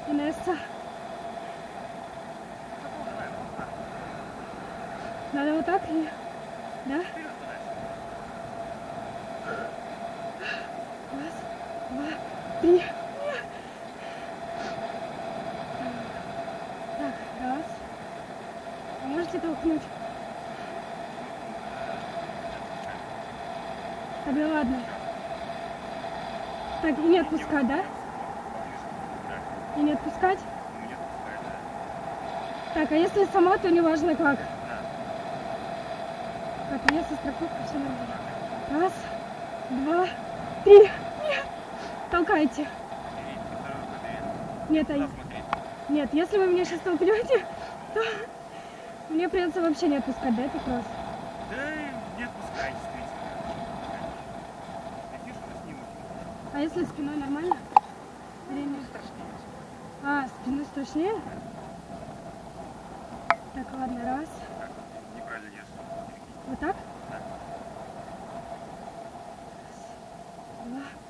Инесса. Надо вот так и... Да? Раз, два, три. Так, раз. А можете толкнуть? Тогда ладно. Так, и не отпускать, да? И не отпускать? Так, а если сама, то не важно как. Так, у меня со страховкой все нормально. Раз, два, три. Нет. Толкайте. Нет, нет, если вы меня сейчас толкнете, то мне придется вообще не отпускать, да, этот раз? Да, не отпускайте, А если спиной нормально? Или нет? А, спиной страшнее? Так, ладно, раз. Неправильно держишь. Вот так? Да. Раз, два.